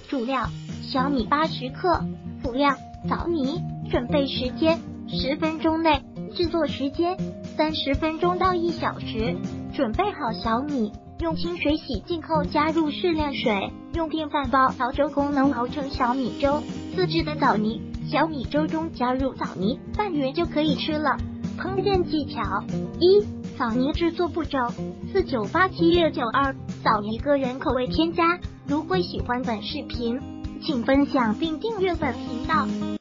主料：小米80克。辅料：枣泥。准备时间：10分钟内。制作时间：30分钟到1小时。准备好小米，用清水洗净后加入适量水，用电饭煲熬粥功能熬成小米粥。自制的枣泥，小米粥中加入枣泥，拌匀就可以吃了。烹饪技巧：1、枣泥制作步骤：49876992。枣泥个人口味添加。如果喜欢本视频，请分享并订阅本频道。